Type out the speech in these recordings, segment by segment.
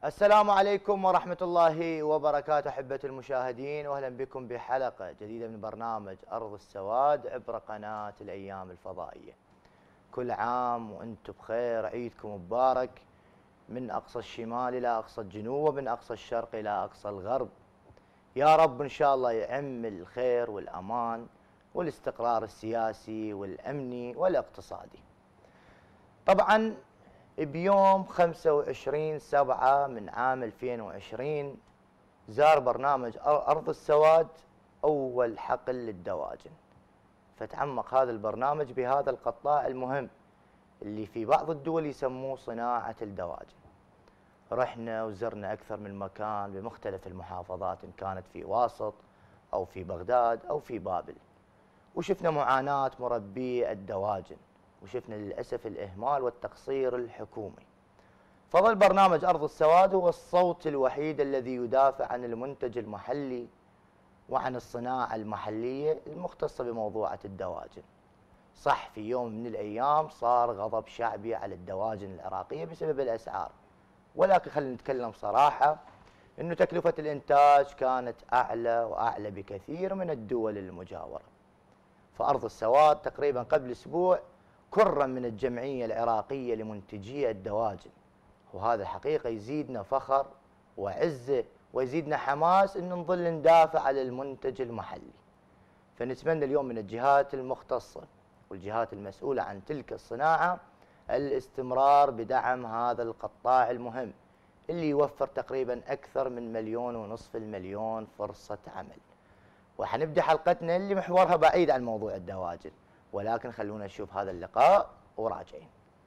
السلام عليكم ورحمة الله وبركاته أحبة المشاهدين، وأهلا بكم بحلقة جديدة من برنامج أرض السواد عبر قناة الأيام الفضائية. كل عام وأنتم بخير، عيدكم مبارك من أقصى الشمال إلى أقصى الجنوب، ومن أقصى الشرق إلى أقصى الغرب. يا رب إن شاء الله يعم الخير والأمان والاستقرار السياسي والأمني والاقتصادي. طبعا بيوم 25/7 من عام 2020 زار برنامج أرض السواد أول حقل للدواجن، فتعمق هذا البرنامج بهذا القطاع المهم اللي في بعض الدول يسموه صناعة الدواجن. رحنا وزرنا أكثر من مكان بمختلف المحافظات، إن كانت في واسط أو في بغداد أو في بابل، وشفنا معاناة مربي الدواجن، وشفنا للأسف الإهمال والتقصير الحكومي. فظل برنامج أرض السواد هو الصوت الوحيد الذي يدافع عن المنتج المحلي وعن الصناعة المحلية المختصة بموضوعة الدواجن. صح، في يوم من الأيام صار غضب شعبي على الدواجن العراقية بسبب الأسعار، ولكن خلينا نتكلم صراحة أنه تكلفة الإنتاج كانت أعلى وأعلى بكثير من الدول المجاورة. فأرض السواد تقريبا قبل أسبوع كرم من الجمعية العراقية لمنتجي الدواجن، وهذا حقيقة يزيدنا فخر وعزة ويزيدنا حماس أن نظل ندافع على المنتج المحلي. فنتمنى اليوم من الجهات المختصة والجهات المسؤولة عن تلك الصناعة الاستمرار بدعم هذا القطاع المهم اللي يوفر تقريبا أكثر من 1.5 مليون فرصة عمل. وحنبدأ حلقتنا اللي محورها بعيد عن موضوع الدواجن، ولكن خلونا نشوف هذا اللقاء وراجعين.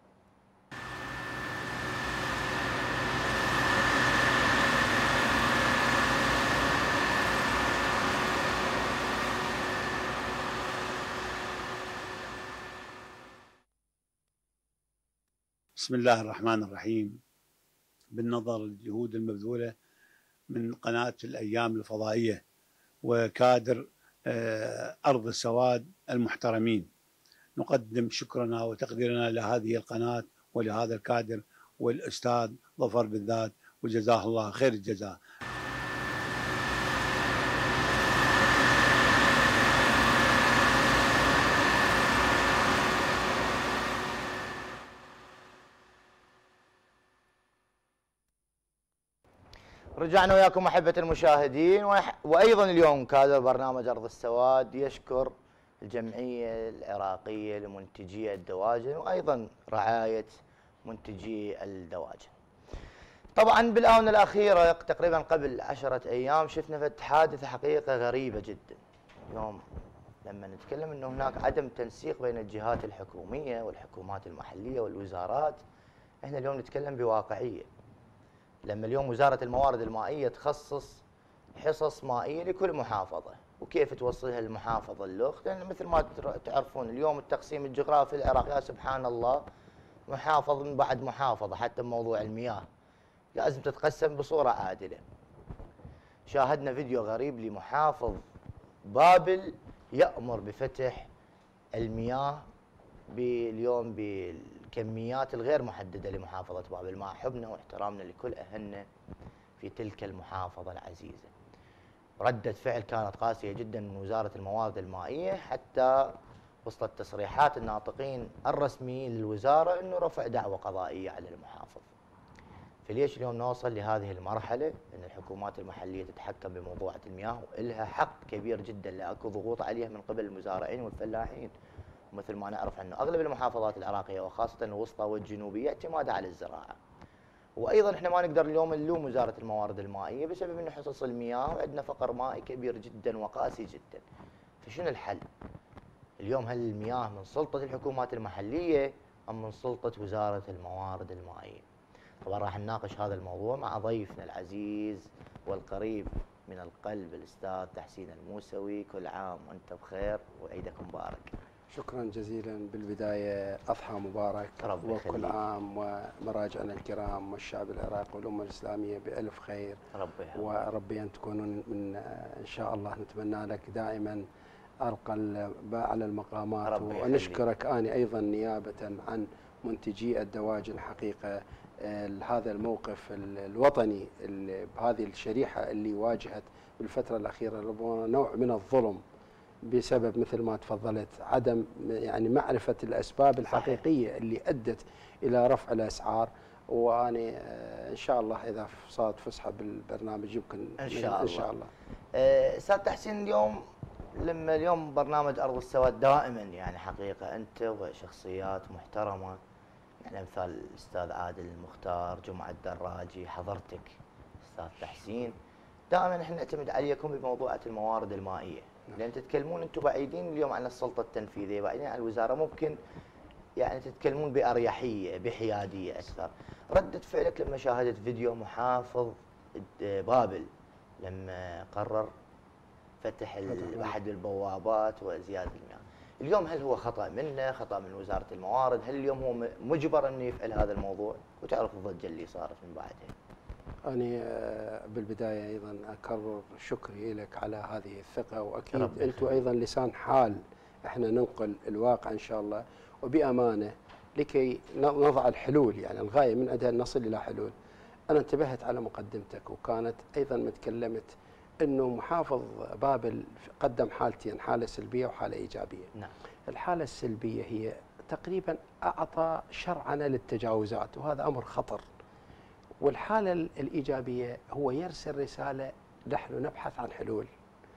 بسم الله الرحمن الرحيم. بالنظر للجهود المبذولة من قناة الأيام الفضائية وكادر أرض السواد المحترمين، نقدم شكرنا وتقديرنا لهذه القناة ولهذا الكادر والأستاذ ظفر بالذات، وجزاه الله خير الجزاء. رجعنا وياكم أحبة المشاهدين، وأيضا اليوم كادر برنامج أرض السواد يشكر الجمعية العراقية لمنتجي الدواجن وأيضا رعاية منتجي الدواجن. طبعا بالآونة الأخيرة تقريبا قبل 10 أيام شفنا حادثة حقيقة غريبة جدا. اليوم لما نتكلم أنه هناك عدم تنسيق بين الجهات الحكومية والحكومات المحلية والوزارات، احنا اليوم نتكلم بواقعية. لما اليوم وزارة الموارد المائية تخصص حصص مائية لكل محافظة، وكيف توصلها المحافظة الأخت، لأن مثل ما تعرفون اليوم التقسيم الجغرافي العراق يا سبحان الله محافظ من بعد محافظة، حتى بموضوع المياه لازم تتقسم بصورة عادلة. شاهدنا فيديو غريب لمحافظ بابل يأمر بفتح المياه اليوم بالكميات الغير محددة لمحافظة بابل، مع حبنا واحترامنا لكل أهلنا في تلك المحافظة العزيزة. ردة فعل كانت قاسية جدا من وزارة الموارد المائية، حتى وصلت تصريحات الناطقين الرسميين للوزارة أنه رفع دعوى قضائية على المحافظ. فليش اليوم نوصل لهذه المرحلة أن الحكومات المحلية تتحكم بموضوعة المياه، وإلها حق كبير جدا لأكو ضغوط عليها من قبل المزارعين والفلاحين. مثل ما نعرف أنه أغلب المحافظات العراقية وخاصة الوسطى والجنوبية اعتماد على الزراعة. وأيضا احنا ما نقدر اليوم نلوم وزارة الموارد المائية بسبب أنه حصص المياه وعندنا فقر مائي كبير جدا وقاسي جدا. فشنو الحل؟ اليوم هل المياه من سلطة الحكومات المحلية أم من سلطة وزارة الموارد المائية؟ طبعا راح نناقش هذا الموضوع مع ضيفنا العزيز والقريب من القلب الأستاذ تحسين الموسوي. كل عام وأنت بخير وعيدك مبارك. شكرا جزيلا. بالبداية أضحى مبارك، وكل عام ومراجعنا الكرام والشعب العراقي والأمة الإسلامية بألف خير. وربي أن تكونوا من إن شاء الله نتمنى لك دائما أرقى أعلى المقامات. ونشكرك أنا أيضا نيابة عن منتجي الدواجن حقيقة هذا الموقف الوطني بهذه الشريحة اللي واجهت بالفترة الأخيرة ربما نوع من الظلم بسبب مثل ما تفضلت عدم يعني معرفة الأسباب الحقيقية اللي أدت إلى رفع الأسعار. وأنا إن شاء الله إذا صارت فسحة بالبرنامج يمكن إن شاء الله. إن شاء الله. أستاذ تحسين، اليوم برنامج أرض السواد دائما يعني حقيقة أنت وشخصيات محترمة يعني أمثال الأستاذ عادل المختار، جمعة الدراجي، حضرتك أستاذ تحسين، دائما احنا نعتمد عليكم بموضوعة الموارد المائية، لأن تتكلمون أنتم بعيدين اليوم عن السلطة التنفيذية، بعيدين عن الوزارة، ممكن يعني تتكلمون بأريحية بحيادية أكثر. ردة فعلك لما شاهدت فيديو محافظ بابل لما قرر فتح أحد البوابات وزيادة المياه، اليوم هل هو خطأ منه، خطأ من وزارة الموارد؟ هل اليوم هو مجبر أنه يفعل هذا الموضوع؟ وتعرف الضجة اللي صارت من بعدها. أنا بالبداية أيضا أكرر شكري لك على هذه الثقة، وأكيد أنتم أيضا لسان حال، احنا ننقل الواقع إن شاء الله وبأمانة لكي نضع الحلول، يعني الغاية من أجل نصل إلى حلول. أنا انتبهت على مقدمتك وكانت أيضا متكلمت أنه محافظ بابل قدم حالتين، حالة سلبية وحالة إيجابية. نعم. الحالة السلبية هي تقريبا أعطى شرعنة للتجاوزات وهذا أمر خطر، والحالة الإيجابية هو يرسل رسالة نحن نبحث عن حلول.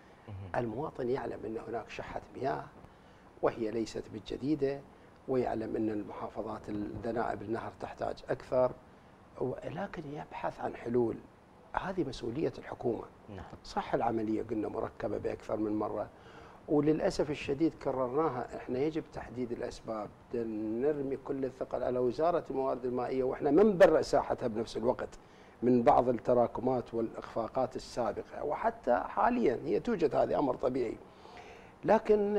المواطن يعلم أن هناك شحة مياه وهي ليست بالجديدة، ويعلم أن المحافظات الدنائب النهر تحتاج أكثر، ولكن يبحث عن حلول. هذه مسؤولية الحكومة. صح العملية قلنا مركبة بأكثر من مرة، وللأسف الشديد كررناها. احنا يجب تحديد الأسباب، نرمي كل الثقل على وزارة الموارد المائية واحنا ما نبرئ ساحتها بنفس الوقت من بعض التراكمات والإخفاقات السابقة، وحتى حاليا هي توجد، هذا أمر طبيعي. لكن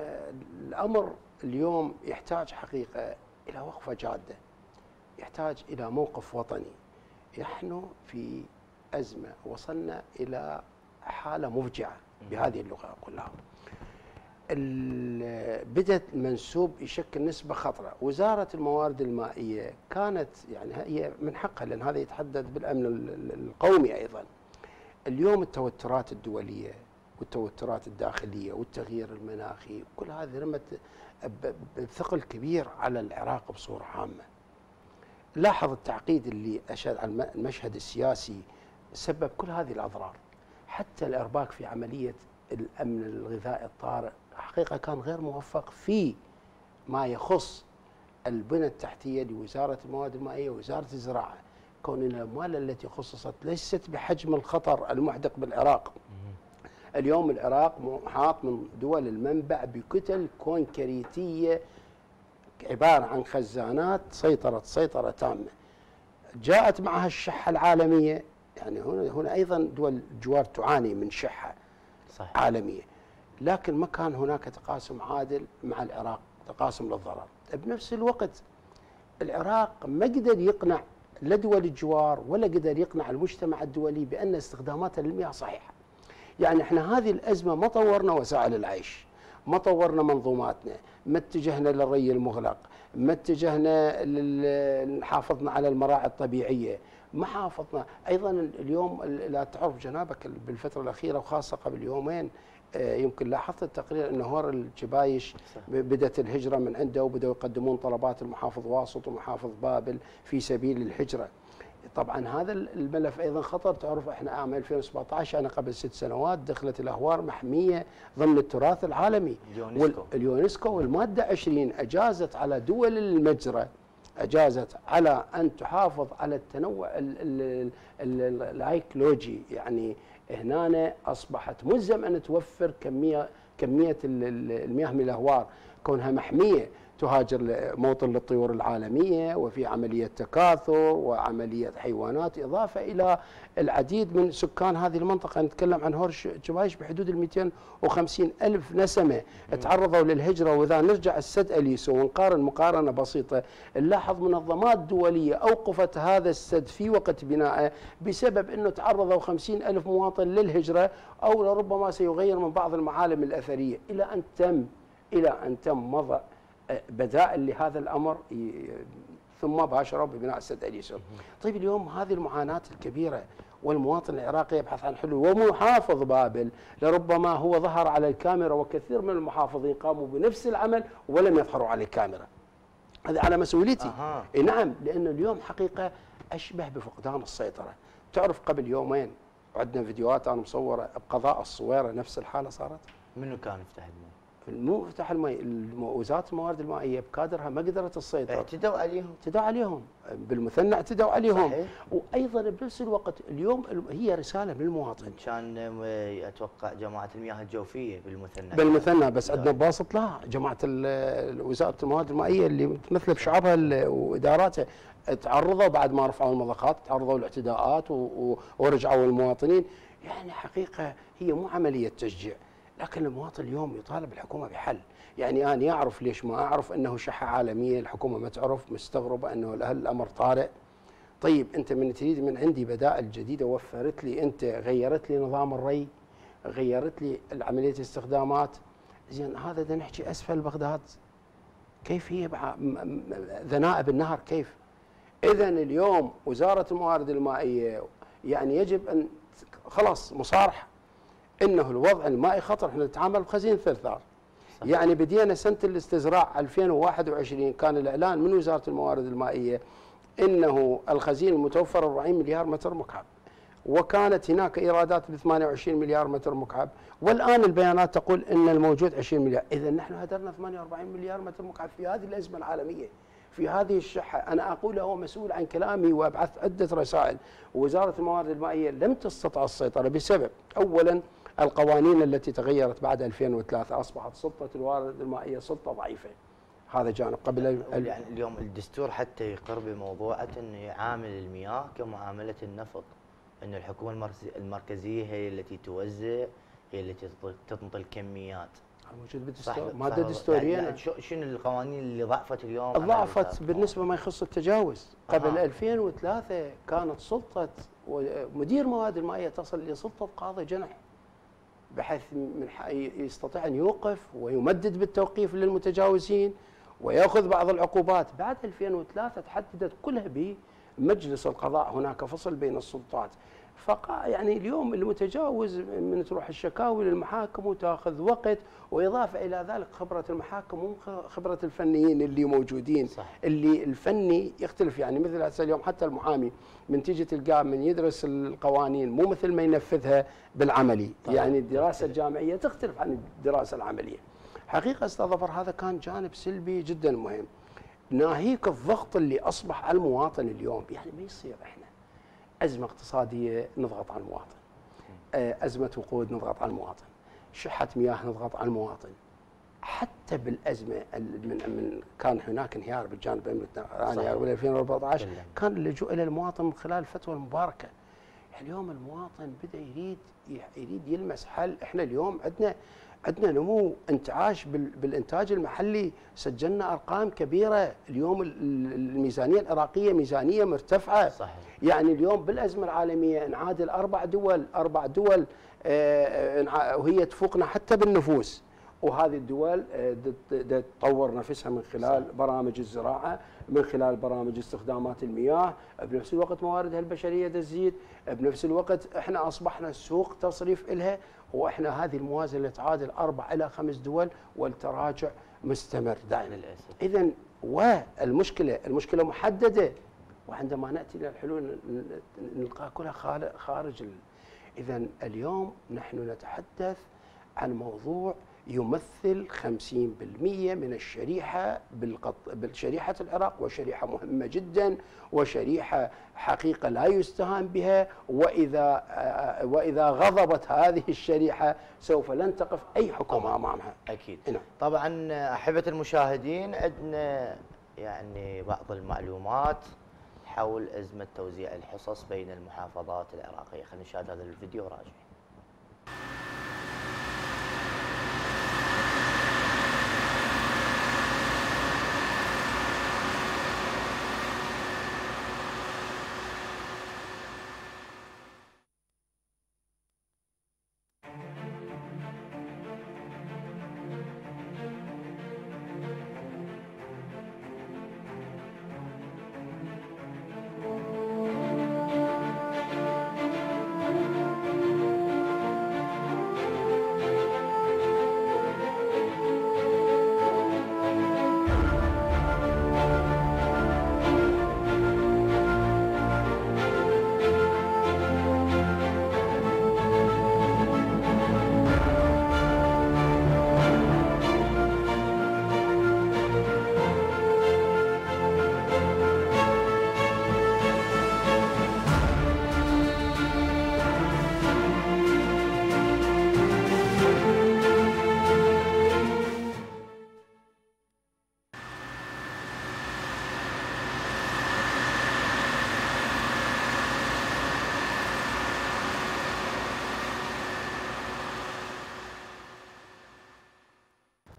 الأمر اليوم يحتاج حقيقة إلى وقفة جادة، يحتاج إلى موقف وطني. نحن في أزمة، وصلنا إلى حالة مفجعة بهذه اللغة كلها. بدأت المنسوب يشكل نسبة خطرة. وزارة الموارد المائية كانت يعني هي من حقها، لأن هذا يتحدد بالأمن القومي أيضا. اليوم التوترات الدولية والتوترات الداخلية والتغيير المناخي كل هذه رمت بثقل كبير على العراق بصورة عامة. لاحظ التعقيد اللي أشاد على المشهد السياسي سبب كل هذه الأضرار. حتى الإرباك في عملية الأمن الغذائي الطارئ حقيقة كان غير موفق في ما يخص البنى التحتية لوزارة الموارد المائية ووزارة الزراعة، كون الأموال التي خصصت ليست بحجم الخطر المحدق بالعراق. اليوم العراق محاط من دول المنبع بكتل كونكريتية عبارة عن خزانات سيطرة تامة. جاءت معها الشحة العالمية، يعني هنا أيضا دول الجوار تعاني من شحة صحيح. عالمية، لكن ما كان هناك تقاسم عادل مع العراق، تقاسم للضرر. بنفس الوقت العراق ما قدر يقنع لا دول الجوار ولا قدر يقنع المجتمع الدولي بأن استخداماتها للمياه صحيحة. يعني احنا هذه الأزمة ما طورنا وسائل العيش، ما طورنا منظوماتنا، ما اتجهنا للري المغلق، ما اتجهنا حافظنا على المراعي الطبيعية، ما حافظنا. أيضا اليوم لا تعرف جنابك بالفترة الأخيرة وخاصة قبل يومين يمكن لاحظت التقرير أن هور الجبايش بدأت الهجرة من عنده، وبدأوا يقدمون طلبات المحافظ واسط ومحافظ بابل في سبيل الهجرة. طبعا هذا الملف ايضا خطر. تعرف احنا عام 2017 انا قبل 6 سنوات دخلت الاهوار محميه ضمن التراث العالمي اليونسكو، والماده 20 اجازت على دول المجزره، اجازت على ان تحافظ على التنوع الايكولوجي. يعني هنا اصبحت ملزم ان توفر كميه المياه من الاهوار، كونها محميه تهاجر موطن للطيور العالمية، وفي عملية تكاثر وعملية حيوانات، إضافة إلى العديد من سكان هذه المنطقة. نتكلم عن هور جبايش بحدود 250 ألف نسمة تعرضوا للهجرة. وإذا نرجع السد أليسو ونقارن مقارنة بسيطة، نلاحظ منظمات دولية أوقفت هذا السد في وقت بنائه بسبب أنه تعرضوا 50 ألف مواطن للهجرة، أو لربما سيغير من بعض المعالم الأثرية، إلى أن تم وضع بدائل لهذا الأمر. ثم باشروا ببناء السد اليسر. طيب اليوم هذه المعاناة الكبيرة والمواطن العراقي يبحث عن حلول، ومحافظ بابل لربما هو ظهر على الكاميرا، وكثير من المحافظين قاموا بنفس العمل ولم يظهروا على الكاميرا. هذا على مسؤوليتي. نعم، لأنه اليوم حقيقة أشبه بفقدان السيطرة. تعرف قبل يومين عندنا فيديوهات أنا مصورة بقضاء الصويرة نفس الحالة صارت. منو كان يفتح الماء؟ مو فتح الماء، وزاره الموارد المائيه بكادرها ما قدرت تسيطر. اعتدوا عليهم بالمثنى، اعتدوا عليهم. صحيح. وايضا بنفس الوقت اليوم هي رساله من المواطن. كان اتوقع جماعه المياه الجوفيه بالمثنى بس عندنا بواسط لا، جماعه وزاره الموارد المائيه اللي مثل بشعبها واداراتها تعرضوا بعد ما رفعوا المضخات، تعرضوا لاعتداءات ورجعوا المواطنين. يعني حقيقه هي مو عمليه تشجيع، لكن المواطن اليوم يطالب الحكومه بحل. يعني انا اعرف ليش ما اعرف انه شحه عالميه، الحكومه ما تعرف، مستغربه انه الامر طارئ. طيب انت من تريد من عندي بدائل جديده، وفرت لي، انت غيرت لي نظام الري، غيرت لي عمليه استخدامات. زين هذا بدنا نحكي اسفل بغداد كيف هي ذنائب النهر كيف؟ اذا اليوم وزاره الموارد المائيه يعني يجب ان خلاص مصارحه انه الوضع المائي خطر. احنا نتعامل بخزين ثلثار. يعني بدينا سنه الاستزراع 2021 كان الاعلان من وزاره الموارد المائيه انه الخزين المتوفر 40 مليار متر مكعب، وكانت هناك ايرادات ب 28 مليار متر مكعب، والان البيانات تقول ان الموجود 20 مليار. اذا نحن هدرنا 48 مليار متر مكعب في هذه الازمه العالميه، في هذه الشحه. انا اقول هو مسؤول عن كلامي وابعث عده رسائل. وزاره الموارد المائيه لم تستطع السيطره بسبب اولا القوانين التي تغيرت بعد 2003، اصبحت سلطه الموارد المائيه سلطه ضعيفه. هذا جانب. قبل يعني اليوم الدستور حتى يقر بموضوع انه يعامل المياه كمعامله النفط، انه الحكومه المركزيه هي التي توزع، هي التي تنطي الكميات. موجود بالدستور، ماده دستوريه. شنو القوانين اللي ضعفت اليوم؟ ضعفت بالنسبه ما يخص التجاوز. قبل 2003 كانت سلطه مدير مواد المائيه تصل لسلطه قاضي جنح، بحيث من يستطيع ان يوقف ويمدد بالتوقيف للمتجاوزين وياخذ بعض العقوبات. بعد 2003 تحددت كلها بمجلس القضاء، هناك فصل بين السلطات. يعني اليوم المتجاوز من تروح الشكاوي للمحاكم وتاخذ وقت، واضافه الى ذلك خبره المحاكم مو خبره الفنيين اللي موجودين. صح. اللي الفني يختلف. يعني مثل هسه اليوم حتى المحامي من تيجي تلقاه من يدرس القوانين مو مثل ما ينفذها بالعملي. طبعا. يعني الدراسه الجامعيه تختلف عن الدراسه العمليه. حقيقه استاذ ظفر هذا كان جانب سلبي جدا مهم. ناهيك الضغط اللي اصبح على المواطن اليوم. يعني ما يصير احنا أزمة اقتصادية نضغط على المواطن، أزمة وقود نضغط على المواطن، شحة مياه نضغط على المواطن. حتى بالأزمة من كان هناك انهيار بالجانب الأمني 2014 كان اللجوء إلى المواطن من خلال الفتوى المباركة. اليوم المواطن بدأ يريد يلمس حل. احنا اليوم عندنا نمو انتعاش بالانتاج المحلي، سجلنا ارقام كبيره. اليوم الميزانيه العراقيه ميزانيه مرتفعه. صحيح. يعني اليوم بالازمه العالميه نعادل اربع دول وهي تفوقنا حتى بالنفوس، وهذه الدول تطور نفسها من خلال برامج الزراعه، من خلال برامج استخدامات المياه، بنفس الوقت مواردها البشريه تزيد، بنفس الوقت احنا اصبحنا سوق تصريف لها، واحنا هذه الموازنه تعادل 4 إلى 5 دول، والتراجع مستمر دائما للاسف. اذا المشكله محدده، وعندما ناتي الى الحلول نلقاها كلها خارج اذا اليوم نحن نتحدث عن موضوع يمثل 50% من الشريحة بالشريحة العراق، وشريحة مهمة جدا، وشريحة حقيقة لا يستهان بها. وإذا غضبت هذه الشريحة سوف لن تقف أي حكومة أمامها. أكيد. نعم. طبعا أحبة المشاهدين، عندنا يعني بعض المعلومات حول أزمة توزيع الحصص بين المحافظات العراقية. خلينا نشاهد هذا الفيديو راجع.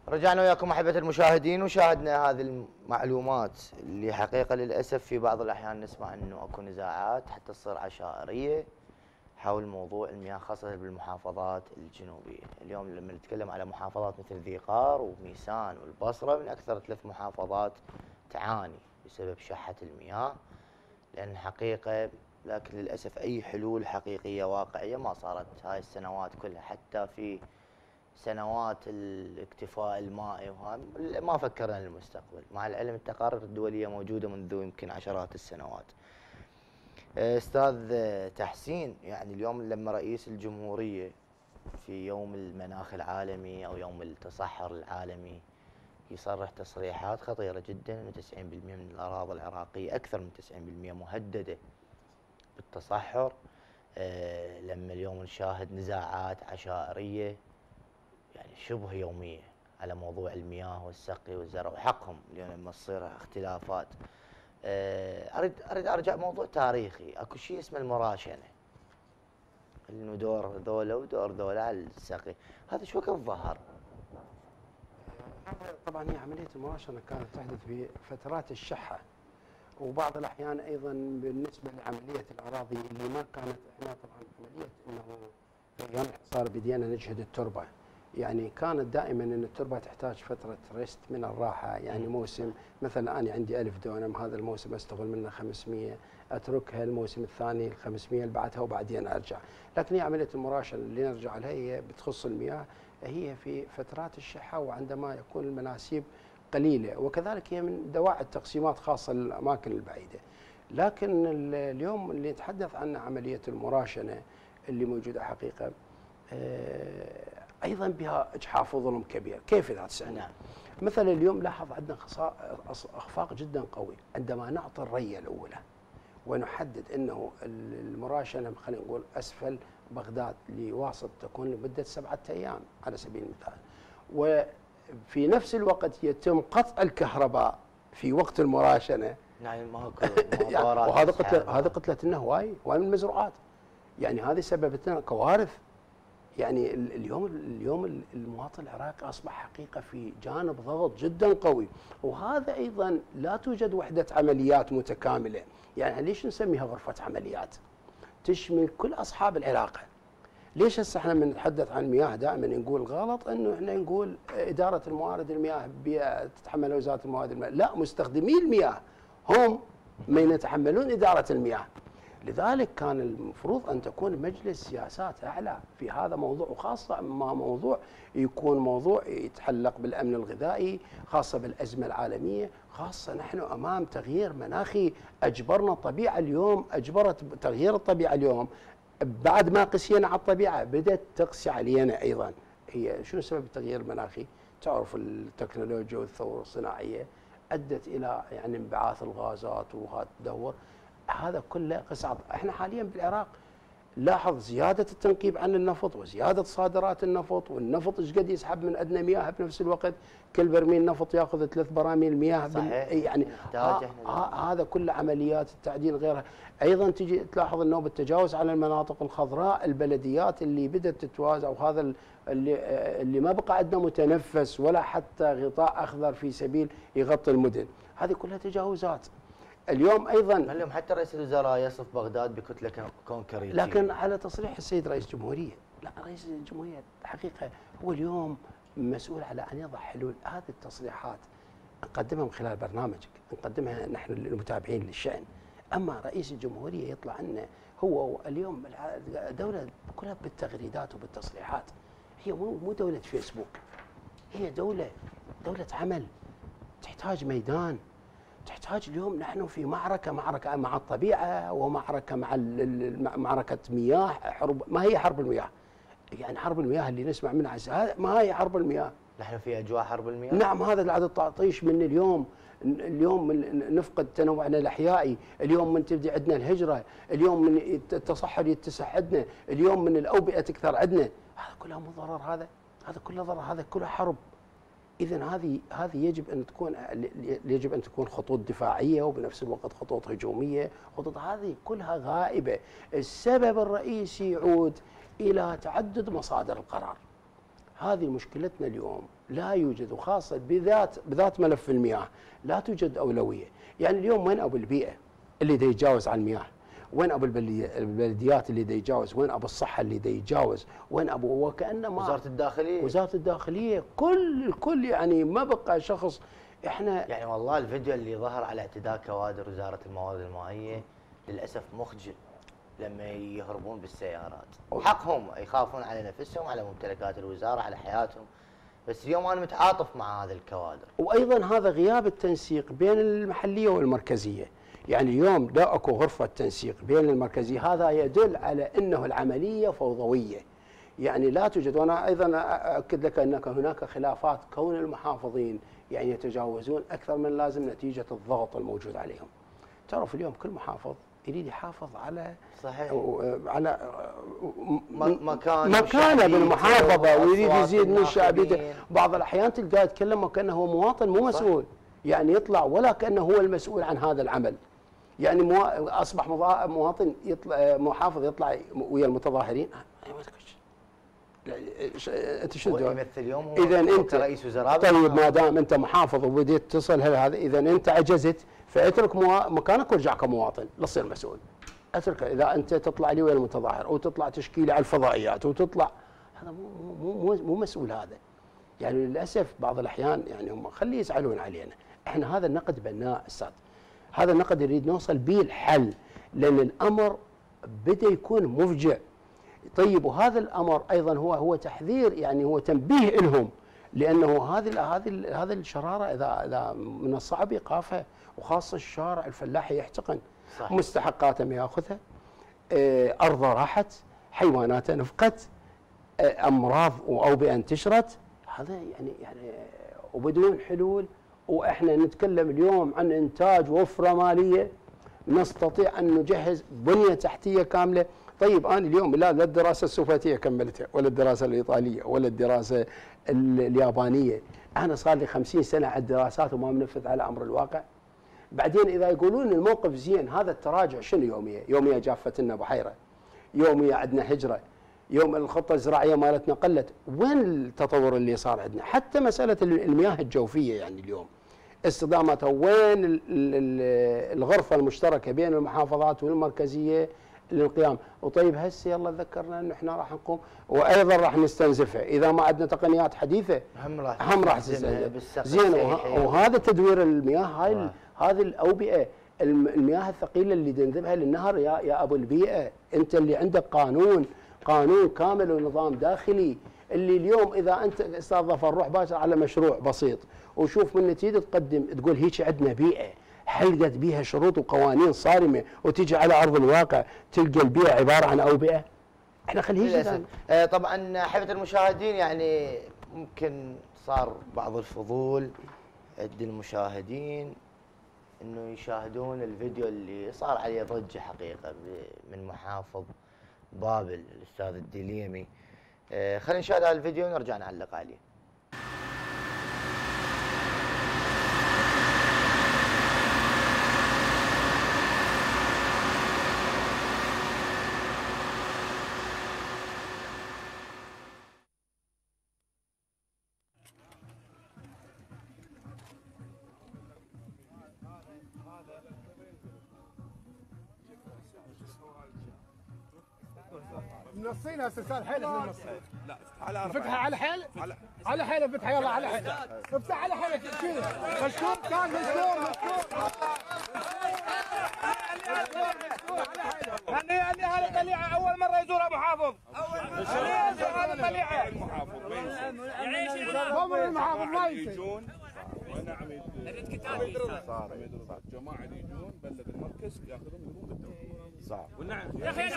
رجعنا وياكم أحبة المشاهدين وشاهدنا هذه المعلومات اللي حقيقة للأسف في بعض الأحيان نسمع أنه أكو نزاعات حتى تصير عشائرية حول موضوع المياه خاصة بالمحافظات الجنوبية. اليوم لما نتكلم على محافظات مثل ذي قار وميسان والبصرة من أكثر 3 محافظات تعاني بسبب شحة المياه، لأن حقيقة لكن للأسف أي حلول حقيقية واقعية ما صارت هاي السنوات كلها، حتى في سنوات الاكتفاء المائي ما فكرنا للمستقبل، مع العلم التقارير الدولية موجودة منذ يمكن عشرات السنوات. أستاذ تحسين، يعني اليوم لما رئيس الجمهورية في يوم المناخ العالمي أو يوم التصحر العالمي يصرح تصريحات خطيرة جدا أن 90% من الأراضي العراقية، أكثر من 90% مهددة بالتصحر، لما اليوم نشاهد نزاعات عشائرية يعني شبه يومية على موضوع المياه والسقي والزرع، وحقهم اليوم لما تصير اختلافات. اريد ارجع موضوع تاريخي، اكو شيء اسمه المراشنه، انه دور ذولا ودور ذولا على السقي، هذا شو وقت ظهر؟ طبعا هي عمليه المراشنه كانت تحدث في فترات الشحه، وبعض الاحيان ايضا بالنسبه لعمليه الاراضي اللي ما كانت، احنا طبعا عمليه انه في ايام الحصار بدينا نجهد التربه، يعني كانت دائما ان التربه تحتاج فتره ريست من الراحه، يعني موسم مثلا انا عندي 1000 دونم، هذا الموسم استغل منه 500، اتركها الموسم الثاني ال 500 اللي بعدها وبعدين ارجع، لكن هي عمليه المراشنه اللي نرجع لها هي بتخص المياه، هي في فترات الشحه وعندما يكون المناسيب قليله، وكذلك هي من دواعي التقسيمات خاصه للاماكن البعيده. لكن اليوم اللي نتحدث عنه عمليه المراشنه اللي موجوده حقيقه ايضا بها اجحاف وظلم كبير. كيف اذا تسالني؟ نعم. مثلا اليوم لاحظ عندنا اخفاق جدا قوي عندما نعطي الريه الاولى ونحدد انه المراشنه خلينا نقول اسفل بغداد لواسط تكون لمده 7 ايام على سبيل المثال، وفي نفس الوقت يتم قطع الكهرباء في وقت المراشنه. يعني ما هو يعني وهذا قتله لنا هواي من المزروعات، يعني هذه سببت لنا كوارث. يعني اليوم المواطن العراقي اصبح حقيقه في جانب ضغط جدا قوي، وهذا ايضا لا توجد وحده عمليات متكامله، يعني ليش نسميها غرفه عمليات؟ تشمل كل اصحاب العلاقه. ليش هسه احنا من نتحدث عن المياه دائما نقول غلط انه احنا نقول اداره الموارد المياه تتحمل وزاره الموارد المياه، لا، مستخدمي المياه هم من يتحملون اداره المياه. لذلك كان المفروض أن تكون مجلس سياسات أعلى في هذا الموضوع، وخاصة ما موضوع يكون موضوع يتعلق بالأمن الغذائي، خاصة بالأزمة العالمية، خاصة نحن أمام تغيير مناخي أجبرنا الطبيعة اليوم، أجبرت تغيير الطبيعة اليوم بعد ما قسينا على الطبيعة بدأت تقسي علينا أيضا. هي شنو سبب التغيير المناخي؟ تعرف التكنولوجيا والثورة الصناعية أدت إلى يعني انبعاث الغازات وهذا التدهور، هذا كله قصعد. احنا حاليا بالعراق لاحظ زياده التنقيب عن النفط وزياده صادرات النفط، والنفط ايش قد يسحب من عندنا مياه بنفس الوقت، كل برميل نفط ياخذ 3 براميل مياه. صحيح. يعني هذا كله عمليات التعدين غيرها. ايضا تجي تلاحظ انه بالتجاوز على المناطق الخضراء، البلديات اللي بدات تتوازع، وهذا اللي ما بقى عندنا متنفس ولا حتى غطاء اخضر في سبيل يغطي المدن، هذه كلها تجاوزات. اليوم ايضا اليوم حتى رئيس الوزراء يصف بغداد بكتله كونكريتيه، لكن على تصريح السيد رئيس الجمهوريه، لا، رئيس الجمهوريه حقيقه هو اليوم مسؤول على ان يضع حلول. هذه التصريحات نقدمها من خلال برنامجك، نقدمها نحن المتابعين للشأن، اما رئيس الجمهوريه يطلع لنا هو اليوم دوله كلها بالتغريدات وبالتصريحات، هي مو دوله فيسبوك، هي دوله عمل، تحتاج ميدان، تحتاج. اليوم نحن في معركة مع الطبيعة، ومعركة مع معركة مياه، حرب. ما هي حرب المياه؟ يعني حرب المياه اللي نسمع منها ما هي حرب المياه؟ نحن في أجواء حرب المياه؟ نعم، هذا اللي عاد التعطيش من اليوم من نفقد تنوعنا الأحيائي، اليوم من تبدي عندنا الهجرة، اليوم من التصحر يتسع عندنا، اليوم من الأوبئة تكثر عندنا، هذا كله مو ضرر، هذا كله ضرر، هذا كله حرب. إذن هذه يجب أن تكون خطوط دفاعية وبنفس الوقت خطوط هجومية، خطوط هذه كلها غائبة. السبب الرئيسي يعود إلى تعدد مصادر القرار. هذه مشكلتنا اليوم، لا يوجد، وخاصة بذات ملف المياه لا توجد أولوية. يعني اليوم وين أبو البيئة اللي دا يتجاوز على المياه؟ وين ابو البلديات اللي دا يتجاوز؟ وين ابو الصحه اللي دا يتجاوز؟ وين ابو وكانه ما وزاره الداخليه الكل يعني ما بقى شخص. احنا يعني والله الفيديو اللي ظهر على اعتداء كوادر وزاره الموارد المائيه للاسف مخجل لما يهربون بالسيارات، وحقهم يخافون على نفسهم، على ممتلكات الوزاره، على حياتهم، بس اليوم انا متعاطف مع هذه الكوادر. وايضا هذا غياب التنسيق بين المحليه والمركزيه. يعني اليوم لا اكو غرفه تنسيق بين المركزيه، هذا يدل على انه العمليه فوضويه. يعني لا توجد، وانا ايضا اكد لك انك هناك خلافات كون المحافظين يعني يتجاوزون اكثر من اللازم نتيجه الضغط الموجود عليهم. تعرف اليوم كل محافظ يريد يحافظ على صحيح على مكانه بالمحافظه، ويريد يزيد من شعبيته. بعض الاحيان تلقاه يتكلم وكانه هو مواطن مو مسؤول، يعني يطلع ولا كانه هو المسؤول عن هذا العمل. يعني اصبح مواطن يطلع محافظ يطلع ويا المتظاهرين. انت شو يمثل اليوم هو اذا انت رئيس وزراء؟ طيب ما دام انت محافظ وبديت تصل هذا، اذا انت عجزت فاترك مكانك وارجع كمواطن لا تصير مسؤول. اترك. اذا انت تطلع لي ويا المتظاهر او تطلع تشكيلي على الفضائيات وتطلع، هذا مو مسؤول هذا. يعني للاسف بعض الاحيان يعني هم خليه يزعلون علينا. احنا هذا النقد بناء استاذ، هذا النقد نريد نوصل به الحل، لان الامر بدا يكون مفجع. طيب وهذا الامر ايضا هو تحذير، يعني هو تنبيه لهم، لانه هذه الشراره اذا من الصعب ايقافها، وخاصه الشارع الفلاحي يحتقن. صح. مستحقاته ما ياخذها، ارضه راحت، حيواناته نفقت، امراض واوبئه انتشرت. هذا يعني وبدون حلول. واحنا نتكلم اليوم عن انتاج وفره ماليه، نستطيع ان نجهز بنيه تحتيه كامله. طيب انا اليوم لا الدراسه السوفيتيه كملتها، ولا الدراسه الايطاليه، ولا الدراسه اليابانيه. انا صار لي 50 سنه على الدراسات وما منفذ على امر الواقع. بعدين اذا يقولون الموقف زين، هذا التراجع شنو يوميه؟ يوميه جافت لنا بحيره، يوميه عندنا هجره، يوم الخطه الزراعيه مالتنا قلت. وين التطور اللي صار عندنا؟ حتى مساله المياه الجوفيه يعني اليوم استدامتها، وين الغرفه المشتركه بين المحافظات والمركزيه للقيام؟ وطيب هسه يلا تذكرنا انه احنا راح نقوم، وايضا راح نستنزفها اذا ما عندنا تقنيات حديثه، هم راح تستنزف. زين. وهذا تدوير المياه، هذه الاوبئه، المياه الثقيله اللي تنذبها للنهر يا ابو البيئه. انت اللي عندك قانون كامل ونظام داخلي، اللي اليوم اذا انت استاذ ظفر روح باكر على مشروع بسيط وشوف من تريد تقدم تقول هيك عندنا بيئه حلقت بيها شروط وقوانين صارمه، وتيجي على ارض الواقع تلقى البيئه عباره عن اوبئه. احنا خليه طبعا حفظ المشاهدين، يعني ممكن صار بعض الفضول عند المشاهدين انه يشاهدون الفيديو اللي صار عليه ضجه حقيقه من محافظ بابل الاستاذ الدليمي. خلينا نشاهد هذا الفيديو ونرجع نعلق عليه. منصين يا استاذ حيل، احنا منصين. لا افتحها على حيل، على حيل افتحها، يلا على حيل، افتح على حيل. مشكور كان مشكور. هنيئا لهذا طليعه اول مره يزور ابو حافظ. هنيئا لهذا طليعه عمر المحافظ ما يجون. وانا عميد جماعه يجون بلد المركز ياخذون يروحون بالدوله. صعب. والنعم يا اخي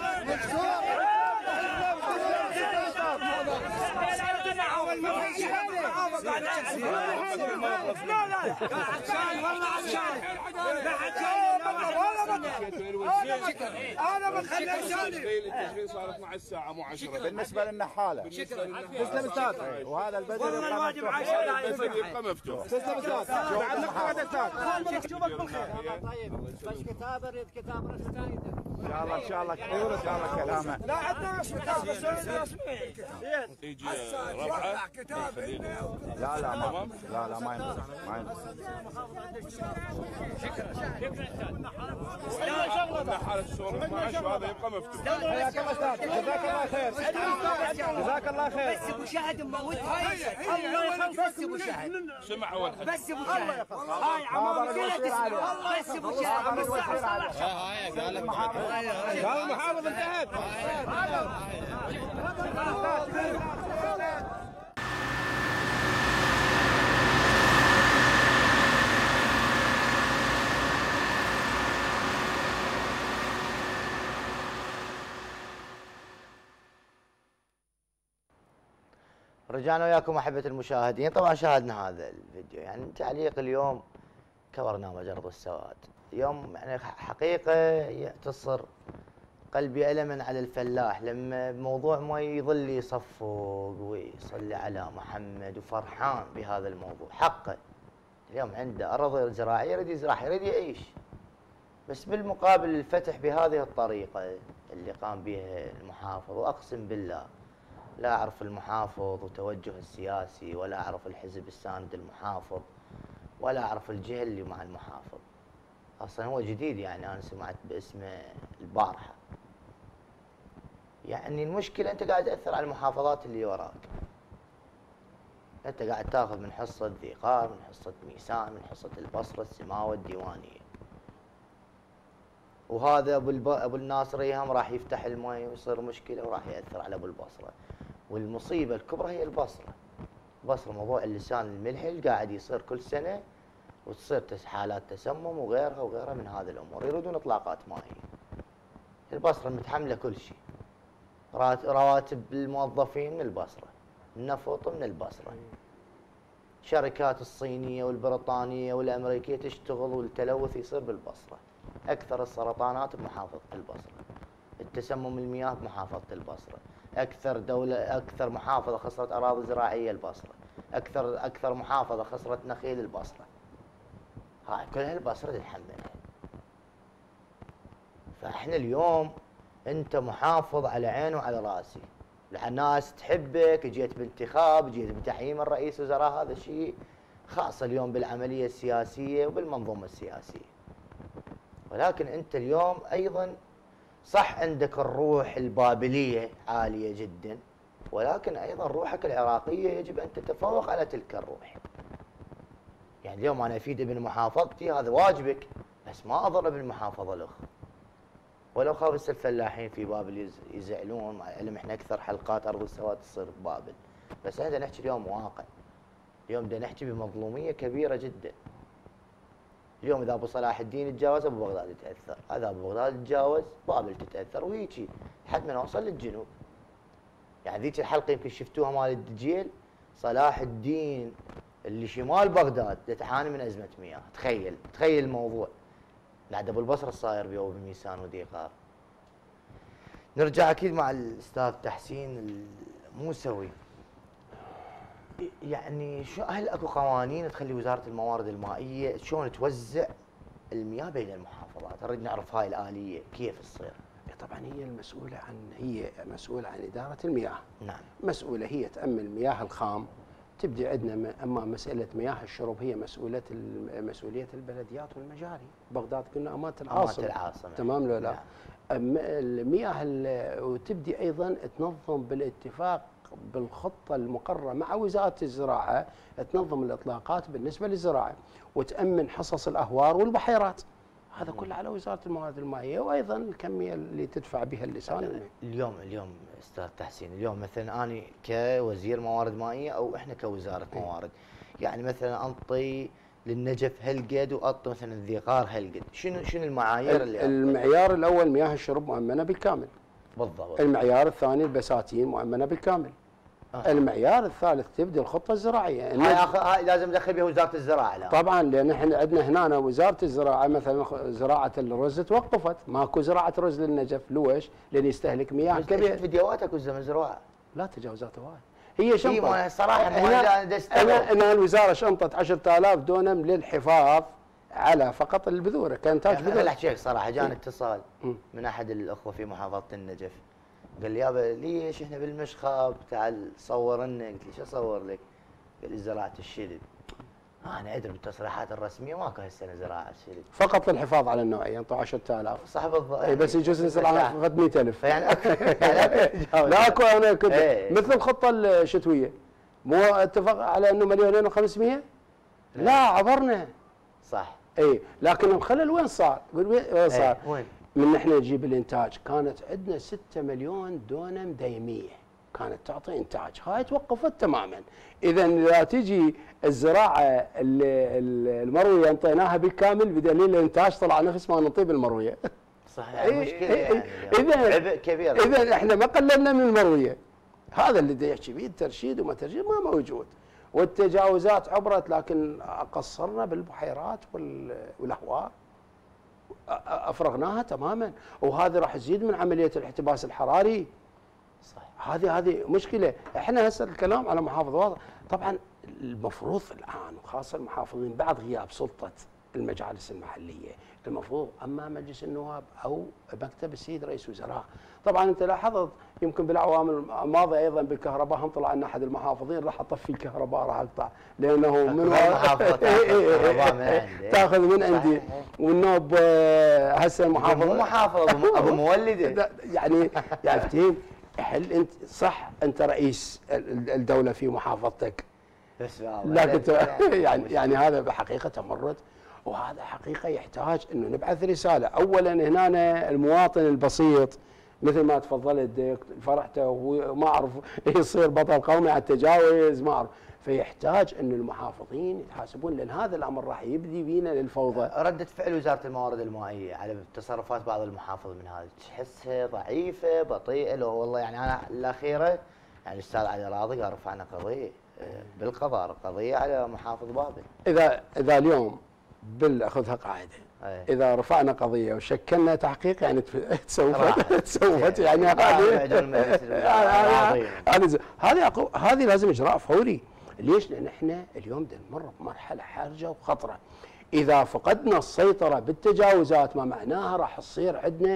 انا بخلي التشغيل صارت مع الساعه مو 10 بالنسبه لنا حاله. تسلم استاذ. وهذا البدل يبقى مفتوح. تسلم استاذ. بعد نقعد استاذ. شوفك بالخير. طيب بس كتاب اريد كتاب ثاني. ان شاء الله كلامه. لا عندنا كتاب بس يجي ربعه لا ما ينفع ما ينفع. حالة الشغل وهذا يبقى مفتوح. حياك الله استاذ، جزاك الله خير. جزاك الله خير. بس ابو شهد مموت الله يخلص. بس ابو شهد سمع اول حديث. بس ابو شهد هاي عمام بس ابو شهد قال المحافظ انتهت. رجعنا وياكم احبه المشاهدين. طبعا شاهدنا هذا الفيديو، يعني تعليق اليوم كبرنامج ارض السواد. يوم يعني حقيقه تصر قلبي ألما على الفلاح لما بموضوع ما يظل يصفق ويصلي على محمد وفرحان بهذا الموضوع. حقه اليوم عنده أرض زراعية يريد يزرعها يريد يعيش، بس بالمقابل الفتح بهذه الطريقة اللي قام بها المحافظ، وأقسم بالله لا أعرف المحافظ وتوجه السياسي، ولا أعرف الحزب الساند المحافظ، ولا أعرف الجهة اللي مع المحافظ. أصلا هو جديد، يعني أنا سمعت باسمه البارحة. يعني المشكلة أنت قاعد تأثر على المحافظات اللي وراك. أنت قاعد تاخذ من حصة ذي قار، من حصة ميسان، من حصة البصرة، السماوة، الديوانية. وهذا أبو الناصري هم راح يفتح الماء ويصير مشكلة وراح يأثر على أبو البصرة. والمصيبة الكبرى هي البصرة. البصرة موضوع اللسان الملحي قاعد يصير كل سنة، وتصير حالات تسمم وغيرها من هذه الأمور. يريدون إطلاقات مائية. البصرة متحملة كل شيء. رواتب الموظفين من البصرة، النفط من البصرة، الشركات الصينية والبريطانية والأمريكية تشتغل والتلوث يصير بالبصرة. أكثر السرطانات بمحافظة البصرة، التسمم المياه بمحافظة البصرة، أكثر محافظة خسرت أراضي زراعية البصرة، أكثر محافظة خسرت نخيل البصرة. هاي كلها البصرة تتحملها. فإحنا اليوم أنت محافظ على عيني وعلى راسي، الناس تحبك، جيت بانتخاب، جيت بتعيين الرئيس وزراء، هذا شيء خاص اليوم بالعملية السياسية وبالمنظومة السياسية. ولكن أنت اليوم أيضا صح عندك الروح البابلية عالية جدا، ولكن أيضا روحك العراقية يجب أن تتفوق على تلك الروح. يعني اليوم أنا أفيد ابن محافظتي، هذا واجبك، بس ما أضر ابن المحافظة الأخرى. ولو خاف هسه الفلاحين في بابل يزعلون، مع العلم احنا اكثر حلقات ارض السواد تصير ببابل، بس احنا بدنا نحكي اليوم واقع. اليوم بدنا نحكي بمظلوميه كبيره جدا. اليوم اذا ابو صلاح الدين تجاوز ابو بغداد يتاثر، اذا ابو بغداد تجاوز بابل تتاثر، وهيجي لحد ما نوصل للجنوب. يعني ذيك الحلقه يمكن شفتوها مال الدجيل، صلاح الدين اللي شمال بغداد تعاني من ازمه مياه. تخيل الموضوع. بعد ابو البصره صاير بيه وبميسان وذي قار. نرجع اكيد مع الاستاذ تحسين الموسوي. يعني شو هل اكو قوانين تخلي وزاره الموارد المائيه شلون توزع المياه بين المحافظات؟ نريد نعرف هاي الاليه كيف تصير. طبعا هي مسؤوله عن اداره المياه. نعم. مسؤوله هي تامن المياه الخام. تبدي عندنا اما مساله مياه الشرب هي مسؤوليه البلديات والمجاري. بغداد قلنا امانه العاصمه. تمام لو لا؟ نعم. المياه وتبدي ايضا تنظم بالاتفاق بالخطه المقرره مع وزاره الزراعه، تنظم الاطلاقات بالنسبه للزراعه وتامن حصص الاهوار والبحيرات. هذا كله على وزاره الموارد المائيه، وايضا الكميه اللي تدفع بها اللسان. اليوم استاذ تحسين، اليوم مثلا انا كوزير موارد مائيه او احنا كوزاره موارد، يعني مثلا انطي للنجف هالقد واعطي مثلا الذيقار هالقد، شنو المعايير اللي المعيار الاول مياه الشرب مؤمنه بالكامل. بالضبط. المعيار الثاني البساتين مؤمنه بالكامل. المعيار الثالث تبدي الخطه الزراعيه. هاي لازم ندخل بها وزاره الزراعه. لا. طبعا لان احنا عندنا هنا وزاره الزراعه مثلا زراعه الرز توقفت، ماكو زراعه رز للنجف. ليش؟ لان يستهلك مياه كبيره. فيديوهات اكو زراعه لا تجاوزات هواي. هي شنطه صراحه هنا الوزاره شنطت 10,000 دونم للحفاظ على فقط البذوره كانتاج بذوره. خليني احكي لك صراحه، جاني اتصال من احد الاخوه في محافظه النجف، قال لي يابا ليش احنا بالمشخب تعال صور لنا، قلت له شو اصور لك؟ قال لي زراعه الشلل. انا ادري بالتصريحات الرسميه ماكو هالسنه زراعه الشلل، فقط للحفاظ على النوعيه ينطوا 10000 صح بالضبط. اي بس يجوز نزرع فقط 100000 فيعني لا اكو انا كنت مثل الخطه الشتويه مو اتفق على انه 2,500,000 لا عبرنا صح. اي لكن الخلل وين صار؟ وين صار؟ وين؟ من احنا نجيب الانتاج كانت عندنا 6 مليون دونم ديميه كانت تعطي انتاج، هاي توقفت تماما. اذا تجي الزراعه المرويه انطيناها بالكامل بدليل الانتاج طلع نفس ما نعطيه بالمرويه. صح يعني مشكله يعني عبء كبير. اذا احنا ما قللنا من المرويه، هذا اللي يحكي به الترشيد وما ترشيد ما موجود، والتجاوزات عبرت لكن قصرنا بالبحيرات والاهواء افرغناها تماما، وهذا راح يزيد من عمليه الاحتباس الحراري. صح. هذه مشكله. احنا هسه الكلام على محافظ واضح، طبعا المفروض الان وخاصه المحافظين بعد غياب سلطه المجالس المحليه، المفروض اما مجلس النواب او مكتب السيد رئيس وزراء. طبعا انت لاحظت يمكن بالاعوام الماضيه ايضا بالكهرباء هم طلع لنا احد المحافظين راح اطفي الكهرباء راح اقطع لانه من تاخذ من عندي والنوب هسه المحافظ مو محافظ ابو مولده يعني افتهم. هل انت صح انت رئيس الدوله في محافظتك بس لكن يعني هذا بحقيقه تمرد، وهذا حقيقه يحتاج انه نبعث رساله. اولا هنا المواطن البسيط مثل ما تفضلت فرحته وما اعرف يصير بطل قومي على التجاوز ما اعرف، فيحتاج انه المحافظين يتحاسبون لان هذا الامر راح يبدي بينا للفوضى. رده فعل وزاره الموارد المائيه على تصرفات بعض المحافظ من هذه تحسها ضعيفه بطيئه؟ لو والله يعني انا الاخيره يعني الاستاذ علي راضي قال رفعنا قضيه بالقضاء قضيه على محافظ بابل. اذا اليوم خذها قاعده، اذا رفعنا قضيه وشكلنا تحقيق يعني تسوفت يعني هذه لازم اجراء فوري. ليش؟ لان احنا اليوم نمر بمرحله حرجه وخطره. اذا فقدنا السيطره بالتجاوزات ما معناها راح تصير عندنا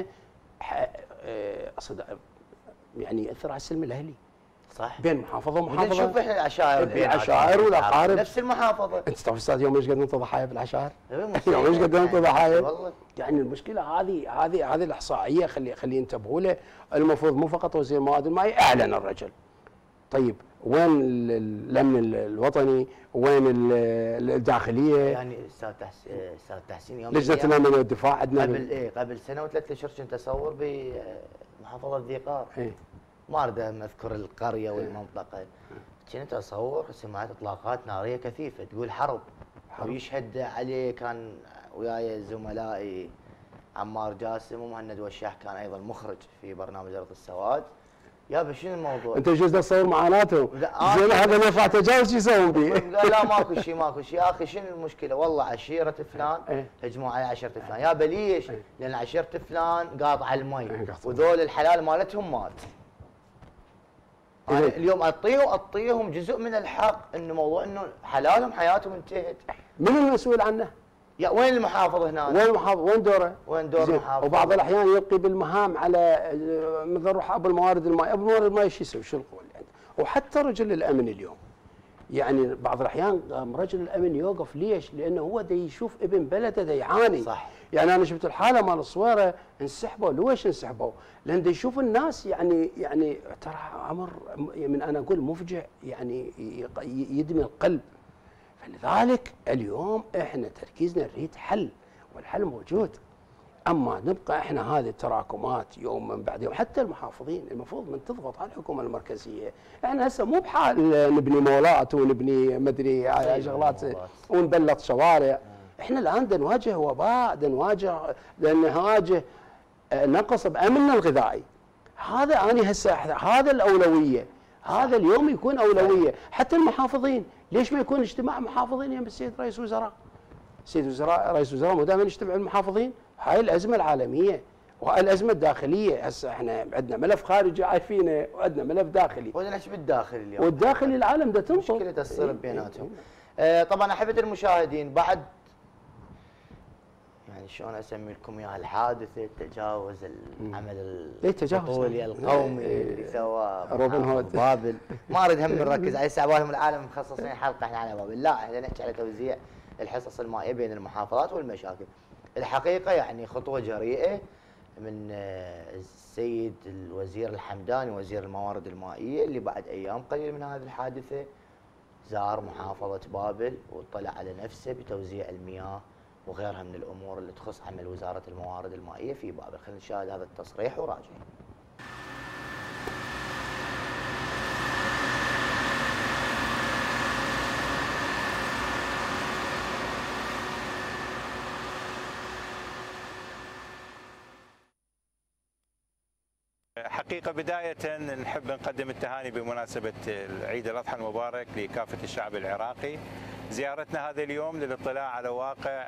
يعني ياثر على السلم الاهلي. صح. بين محافظه ومحافظه. نشوف احنا العشائر العشائر والاقارب نفس المحافظه. انت تعرف استاذ يوم ايش قد ننطي ضحايا بالعشائر؟ يوم ايش قد ننطي ضحايا؟ والله يعني المشكله هذه الاحصائيه خلي ينتبهوا له. المفروض مو فقط وزير الموارد المائيه اعلن الرجل. طيب وين الامن الوطني؟ وين الداخليه؟ يعني استاذ تحسين يوم لجنه الامن والدفاع عندنا قبل سنه وثلاث اشهر كنت اصور بمحافظه ذي قار. ما اريد اذكر القريه والمنطقه. كنت اصور سمعت اطلاقات ناريه كثيفه تقول حرب. ويشهد عليه كان وياي زملائي عمار جاسم ومهند وشاح كان ايضا مخرج في برنامج ارض السواد. يابا شنو الموضوع؟ انت يجوز تصور معاناتهم؟ زين هذا نفع تجاوز شو يسوون به؟ قال لا ماكو شيء يا اخي شنو المشكله؟ والله عشيره فلان هجموا على عشيره فلان. يابا ليش؟ لان عشيره فلان قاطعه المي وذول الحلال مالتهم مات. أنا اليوم اعطيهم جزء من الحق انه موضوع انه حلالهم حياتهم انتهت. من المسؤول عنه؟ يا وين المحافظ هنا؟ وين المحافظ؟ وين دوره؟ وين دور المحافظ؟ وبعض الاحيان يلقي بالمهام على مثل روح ابو الموارد المائيه، ابو الموارد المائيه شو يسوي؟ شو القوه اللي عنده؟ وحتى رجل الامن اليوم يعني بعض الاحيان رجل الامن يوقف. ليش؟ لانه هو دا يشوف ابن بلده دا يعاني. صح. يعني انا شفت الحاله مال الصويره انسحبوا. ليش انسحبوا؟ لان دا يشوف الناس يعني ترى امر من انا اقول مفجع يعني يدمي القلب. فلذلك اليوم احنا تركيزنا نريد حل والحل موجود. اما نبقى احنا هذه التراكمات يوم من بعد يوم. حتى المحافظين المفروض من تضغط على الحكومه المركزيه. احنا هسه مو بحال نبني مولات ونبني مدري شغلات ونبلط شوارع. احنا الان نواجه وباء، نواجه نقص بامننا الغذائي. هذا انا هسه هذا الاولويه. هذا اليوم يكون اولويه. حتى المحافظين ليش ما يكون اجتماع محافظين يم السيد رئيس وزراء؟ سيد وزراء رئيس وزراء مو دائما يجتمع المحافظين. هاي الازمه العالميه والازمه الداخليه. هسه احنا عندنا ملف خارجي عارفينه وعندنا ملف داخلي. ونحكي بالداخلي اليوم. والداخلي العالم ده تنطر. مشكله تصير بيناتهم. طبعا احبه المشاهدين بعد يعني شلون اسمي لكم اياها الحادثه تجاوز العمل البطولي القومي اللي سواه روبن هود بابل. ما اريد هم نركز على سعبالهم العالم مخصصين حلقه احنا على بابل، لا احنا نحكي على توزيع الحصص المائيه بين المحافظات والمشاكل. الحقيقه يعني خطوه جريئه من السيد الوزير الحمداني وزير الموارد المائيه، اللي بعد ايام قليل من هذه الحادثه زار محافظه بابل واطلع على نفسه بتوزيع المياه وغيرها من الامور اللي تخص عمل وزاره الموارد المائيه في بابل. خلينا نشاهد هذا التصريح وراجعين. حقيقة بداية نحب نقدم التهاني بمناسبة عيد الأضحى المبارك لكافة الشعب العراقي. زيارتنا هذا اليوم للاطلاع على واقع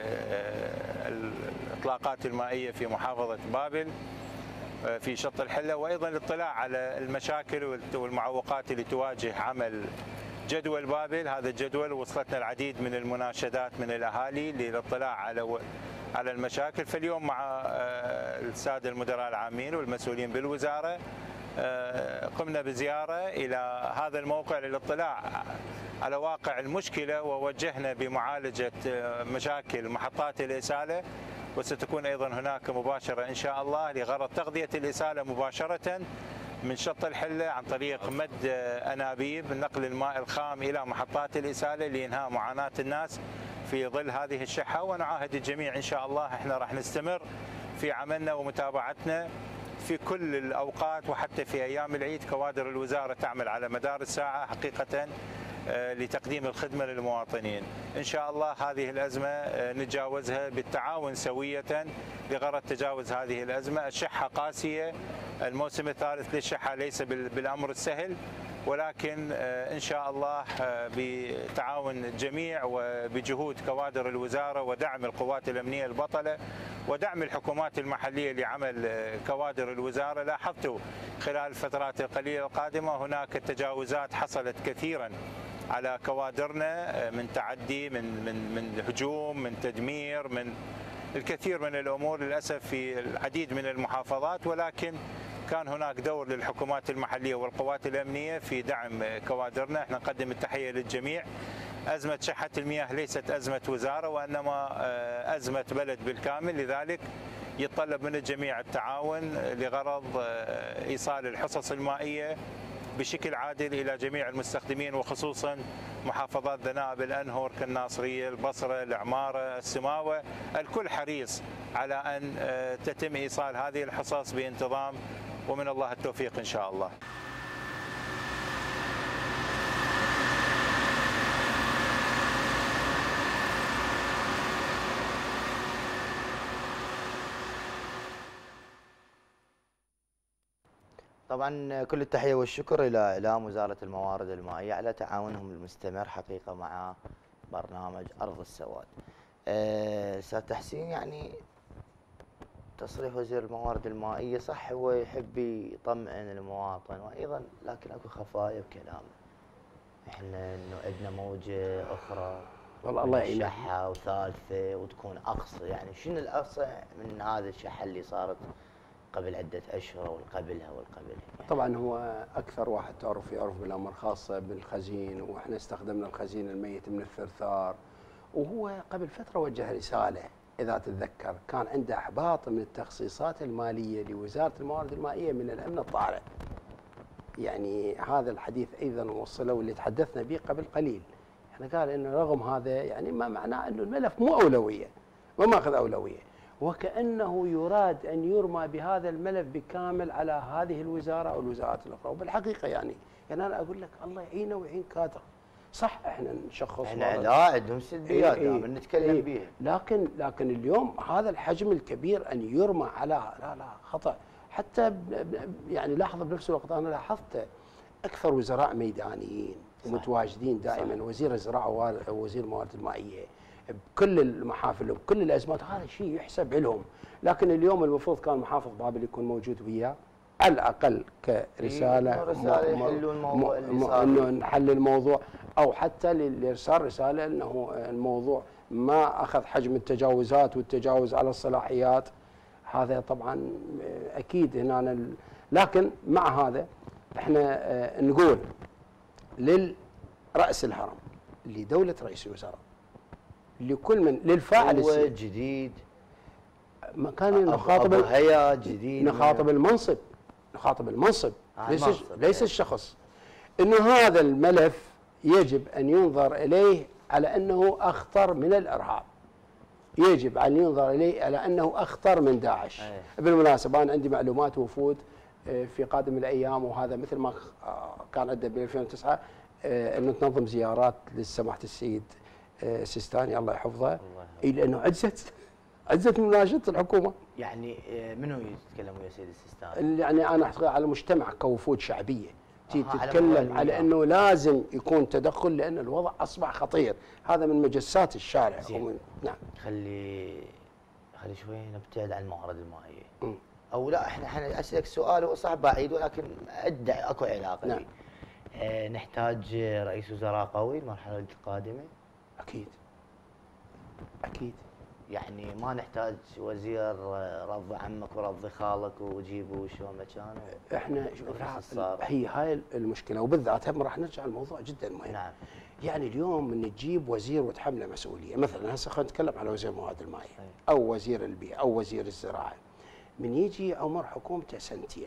الإطلاقات المائية في محافظة بابل في شط الحلة، وأيضا الاطلاع على المشاكل والمعوقات اللي تواجه عمل جدول بابل. هذا الجدول وصلتنا العديد من المناشدات من الأهالي للاطلاع على المشاكل. فاليوم مع السادة المدراء العامين والمسؤولين بالوزارة قمنا بزيارة إلى هذا الموقع للاطلاع على واقع المشكلة، ووجهنا بمعالجة مشاكل محطات الإسالة، وستكون أيضا هناك مباشرة إن شاء الله لغرض تغذية الإسالة مباشرة من شط الحلة عن طريق مد أنابيب نقل الماء الخام إلى محطات الإسالة لإنهاء معاناة الناس في ظل هذه الشحة. ونعاهد الجميع إن شاء الله احنا راح نستمر في عملنا ومتابعتنا في كل الأوقات، وحتى في أيام العيد كوادر الوزارة تعمل على مدار الساعة حقيقة لتقديم الخدمة للمواطنين. إن شاء الله هذه الأزمة نتجاوزها بالتعاون سوية لغرض تجاوز هذه الأزمة. الشحة قاسية، الموسم الثالث للشحة ليس بالأمر السهل، ولكن إن شاء الله بتعاون الجميع وبجهود كوادر الوزارة ودعم القوات الأمنية البطلة ودعم الحكومات المحلية لعمل كوادر الوزارة. لاحظتوا خلال الفترات القليلة القادمة هناك تجاوزات حصلت كثيرا على كوادرنا، من تعدي، من هجوم، من تدمير، من الكثير من الأمور للأسف في العديد من المحافظات، ولكن كان هناك دور للحكومات المحلية والقوات الأمنية في دعم كوادرنا. احنا نقدم التحية للجميع. أزمة شحة المياه ليست أزمة وزارة وإنما أزمة بلد بالكامل، لذلك يتطلب من الجميع التعاون لغرض إيصال الحصص المائية بشكل عادل إلى جميع المستخدمين، وخصوصا محافظات ذناب الأنهر كالناصرية، البصرة، العمارة، السماوة. الكل حريص على أن تتم إيصال هذه الحصص بانتظام، ومن الله التوفيق إن شاء الله. طبعا كل التحية والشكر إلى إعلام وزارة الموارد المائية على تعاونهم المستمر حقيقة مع برنامج أرض السواد. أستاذ تحسين، يعني تصريح وزير الموارد المائية صح هو يحب يطمئن المواطن، وأيضا لكن أكو خفايا بكلامه. احنا إنه عندنا موجة أخرى والله الله يعينك، شحة وثالثة وتكون أقصى. يعني شنو الأقصى من هذا الشحة اللي صارت قبل عدة أشهر والقبلها والقبلها؟ طبعا هو أكثر واحد يعرف بالأمر، خاصة بالخزين، وإحنا استخدمنا الخزين الميت من الثرثار. وهو قبل فترة وجه رسالة إذا تتذكر، كان عنده إحباط من التخصيصات المالية لوزارة الموارد المائية من الأمن الطارئ. يعني هذا الحديث أيضا وصله واللي تحدثنا به قبل قليل. احنا قال إنه رغم هذا يعني ما معناه إنه الملف مو أولوية، ما ماخذ أولوية، وكأنه يراد أن يرمى بهذا الملف بكامل على هذه الوزارة أو الوزارات الأخرى. وبالحقيقة يعني أنا أقول لك الله يعينه ويعين كادر. صح احنا نشخص، احنا لا عندهم سلبيات دائما نتكلم بيها، لكن اليوم هذا الحجم الكبير أن يرمى على لا خطأ. حتى يعني لاحظ بنفس الوقت أنا لاحظت أكثر وزراء ميدانيين ومتواجدين دائما، صح. وزير الزراعة ووزير الموارد المائية بكل المحافل وبكل الأزمات، هذا شيء يحسب لهم. لكن اليوم المفروض كان محافظ بابل يكون موجود وياه على الأقل كرسالة يحلوا الموضوع إنه نحل الموضوع، أو حتى لإرسال رسالة أنه الموضوع ما اخذ حجم التجاوزات والتجاوز على الصلاحيات، هذا طبعا اكيد هنا لكن مع هذا احنا نقول للرأس الهرم، لدولة رئيس الوزراء، لكل من للفاعل الجديد مكان نخاطب هيئة جديد، نخاطب المنصب، ليس الشخص، انه هذا الملف يجب ان ينظر اليه على انه اخطر من الارهاب، يجب ان ينظر اليه على انه اخطر من داعش. بالمناسبه انا عندي معلومات وفود في قادم الايام، وهذا مثل ما كان عندنا ب 2009 انه تنظم زيارات لسماحه السيد السيستاني الله يحفظه، لانه عجزت من مناشده الحكومه. يعني منو يتكلم ويا سيد السيستاني؟ يعني انا احتاج على المجتمع كوفود شعبيه تتكلم على انه لازم يكون تدخل، لان الوضع اصبح خطير، هذا من مجسات الشارع. نعم. خلي شوي نبتعد عن الموارد المائيه. او لا، احنا اسالك سؤال هو صعب بعيد، ولكن ادعي اكو علاقه. نعم. نحتاج رئيس وزراء قوي المرحله القادمه؟ اكيد. يعني ما نحتاج وزير رض عمك ورض خالك وجيبوا شو مكانه. احنا هي هاي المشكله، وبالذات هم راح نرجع لموضوع جدا مهم. نعم. يعني اليوم من تجيب وزير وتحمله مسؤوليه، مثلا هسه خلينا نتكلم على وزير الموارد المائيه او وزير البيئه او وزير الزراعه، من يجي عمر حكومته سنتين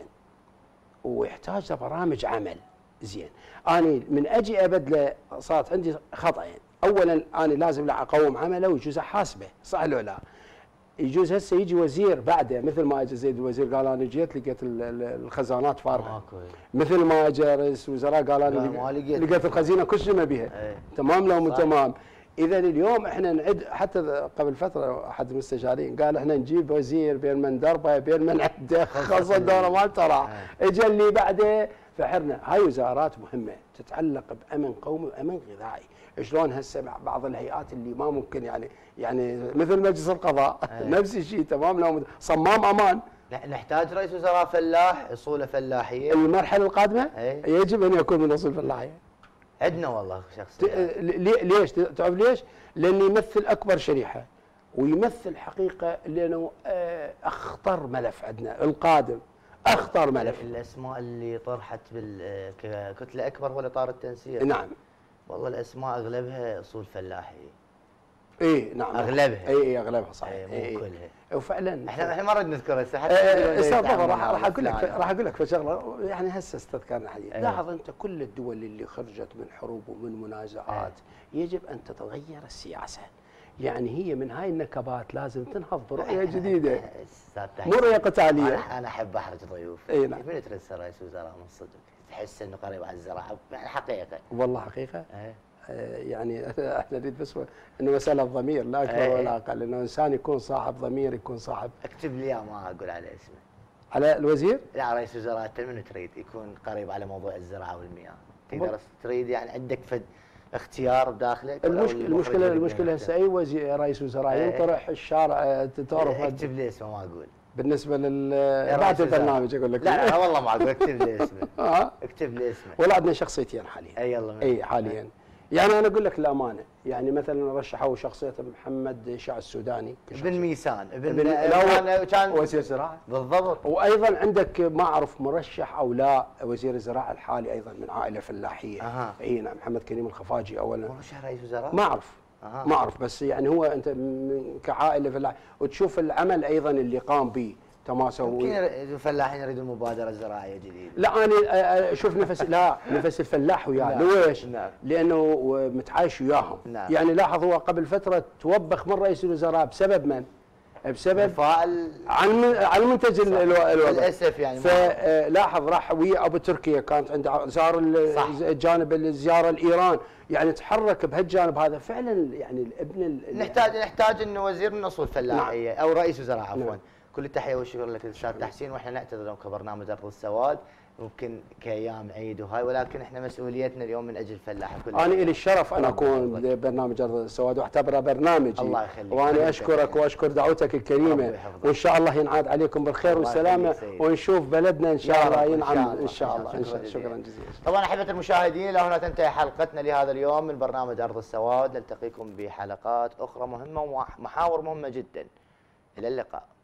ويحتاج لبرامج عمل زين. انا من اجي ابدله صارت عندي خطأين، اولا انا لازم اقوم عمله ويجوز احاسبه، صح لو لا؟ يجوز هسه يجي وزير بعده، مثل ما اجى زيد الوزير قال انا جيت لقيت الخزانات فارغه، مثل ما اجى رئيس الوزراء قال انا لقيت الخزينه كل شيء ما بها. تمام لو مو تمام؟ اذا اليوم احنا نعد، حتى قبل فتره احد المستشارين قال احنا نجيب وزير بين من دربه بين من عنده خاصه الدوله مالته راح، اجى اللي بعده فحرنا. هاي وزارات مهمه تتعلق بامن قومي وامن غذائي. شلون هسه بعض الهيئات اللي ما ممكن يعني مثل مجلس القضاء نفس الشيء، تمام لو صمام امان. نحتاج رئيس وزراء فلاح، اصوله فلاحيه. المرحله القادمه يجب ان يكون من اصول فلاحيه. عندنا والله شخص. ليش؟ تعرف ليش؟ لانه يمثل اكبر شريحه، ويمثل حقيقه لانه اخطر ملف عندنا القادم، اخطر ملف. الاسماء اللي طرحت ككتله اكبر هو اطار التنسيق. نعم. والله الاسماء اغلبها اصول فلاحيه. نعم اغلبها. اغلبها صحيح. مو كلها. وفعلا احنا ما نريد نذكر هسه حتى استاذ طبعا راح اقول لك فشغله، يعني هسه استذكرنا حديث. لاحظ انت كل الدول اللي خرجت من حروب ومن منازعات يجب ان تتغير السياسه، يعني هي من هاي النكبات لازم تنهض برؤيه جديده، مو رؤيه قتاليه. انا احب احرج ضيوف. نعم. من ترسل رئيس وزراء من صدق تحس انه قريب على الزراعه؟ يعني حقيقه والله حقيقه. يعني احنا نريد بس انه مساله ضمير لا اكثر ولا اقل، انه انسان يكون صاحب ضمير، يكون صاحب. اكتب لي ما اقول على اسمه. على الوزير؟ لا، رئيس وزراء من تريد يكون قريب على موضوع الزراعه والمياه؟ تقدر تريد يعني عندك فد اختيار بداخلك؟ المشكله هسه اي وزير رئيس وزراء ينطرح الشارع تعرف. اكتب لي اسمه ما اقول. بالنسبه بعد البرنامج اقول لك. لا والله ما اقول، اكتب لي اسمه. اكتب لي اسمه. ولا عندنا شخصيتين حاليا. يلا. حاليا. يعني انا اقول لك الامانه، يعني مثلا رشحوا شخصيه محمد شاع السوداني ابن ميسان، كان وزير زراعه بالضبط. وايضا عندك ما اعرف مرشح او لا وزير الزراعه الحالي ايضا من عائله فلاحيه. نعم، محمد كريم الخفاجي اولا. مرشح رئيس وزراء؟ ما اعرف بس يعني هو انت كعائله فلاحيه، وتشوف العمل ايضا اللي قام به تماسوا. يمكن الفلاحين يريدوا المبادره الزراعيه جديده. لا انا اشوف نفس الفلاح وياه. ليش؟ لانه متعايش وياهم. يعني لاحظ هو قبل فتره توبخ من رئيس الوزراء بسبب من؟ بسبب عن المنتج الوضعي للاسف. يعني فلاحظ راح ويا ابو تركيا، كانت عنده زار الجانب الزياره لايران، يعني تحرك بهالجانب هذا فعلا. يعني الابن نحتاج انه وزير من اصول فلاحيه او رئيس وزراء عفوا. كل التحيه والشكر لك استاذ تحسين، واحنا نعتذر كبرنامج ارض السواد ممكن كايام عيد وهاي، ولكن احنا مسؤوليتنا اليوم من اجل الفلاح كلهم. انا لي الشرف ان اكون ببرنامج ارض السواد واعتبره برنامجي. الله يخليك. وانا اشكرك واشكر دعوتك الكريمه، وان شاء الله ينعاد عليكم بالخير والسلامه، ونشوف بلدنا ان شاء الله ينعم ان شاء الله. شكرا جزيلا. طبعا احبه المشاهدين، الى هنا تنتهي حلقتنا لهذا اليوم من برنامج ارض السواد. نلتقيكم بحلقات اخرى مهمه ومحاور مهمه جدا. الى اللقاء.